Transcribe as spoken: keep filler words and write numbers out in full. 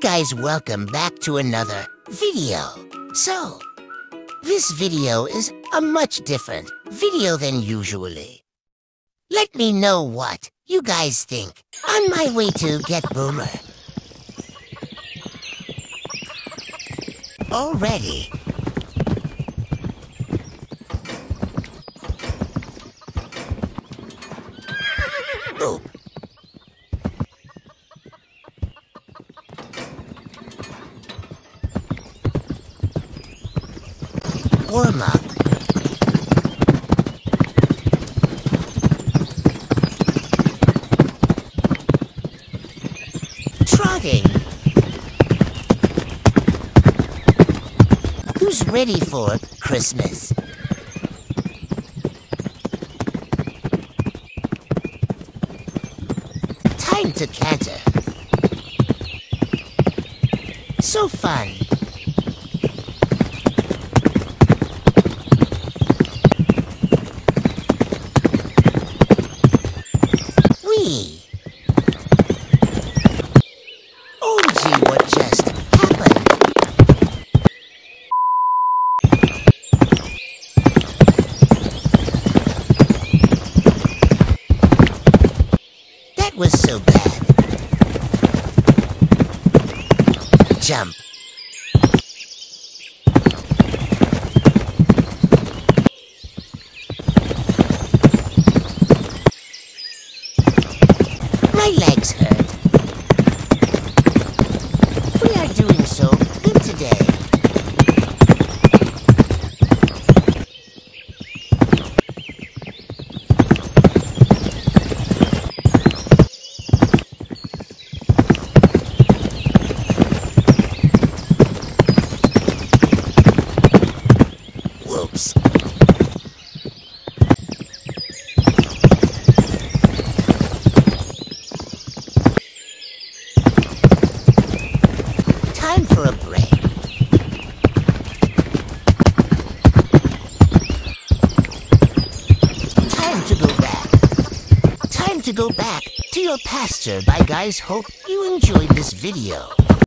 guys, welcome back to another video. So, this video is a much different video than usually. Let me know what you guys think on my way to get Boomer. Already. Oh. Warm up. Trotting. Who's ready for Christmas? Time to canter. So fun. Wee. O M G, what just happened? That was so bad. Jump. My legs hurt. We are doing so good today. Whoops. Time for a break. Time to go back. Time to go back to your pasture. Bye guys, hope you enjoyed this video.